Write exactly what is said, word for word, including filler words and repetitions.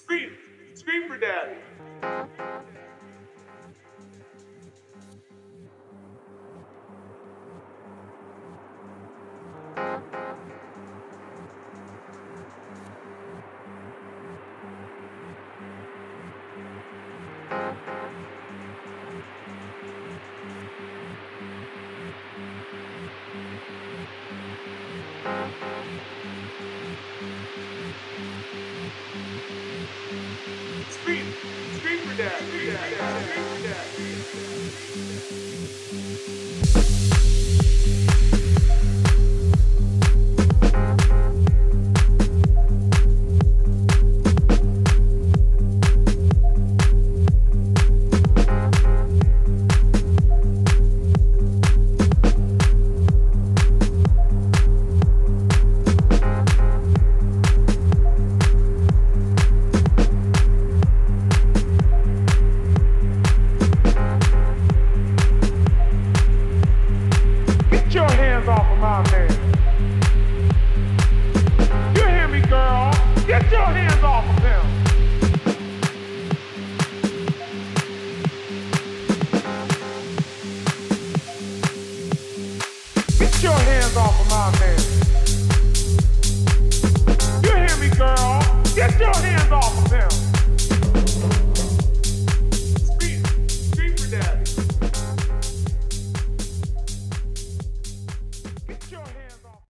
Scream! Scream for daddy! Scream! Scream for daddy! Scream for daddy! Scream for daddy! Get your hands off of my man. You hear me, girl? Get your hands off of him. Get your hands off of my man. You hear me, girl? Get your hands off of him.